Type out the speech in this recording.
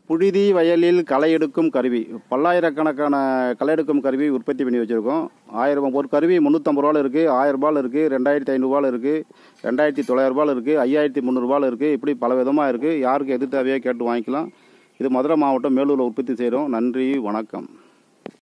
புழுதி வயலில் களை எடுக்கும் கருவி. பல்லாயிரக்கணக்கான களை எடுக்கும் கருவி உற்பத்தி பண்ணி வச்சுருக்கோம். 1000 ஒரு கருவி 350 ரூபாவில் இருக்குது, 1000 ரூபாயில் இருக்குது, 2500 ரூபாயில் இருக்குது, 2900 ரூபாயில் இருக்குது, 5300 ரூபாயில் இருக்குது. இப்படி பல விதமாக இருக்குது. யாருக்கு எது தேவையோ கேட்டு வாங்கிக்கலாம். இது மதுரை மாவட்டம் மேலூரில் உற்பத்தி செய்கிறோம். நன்றி, வணக்கம்.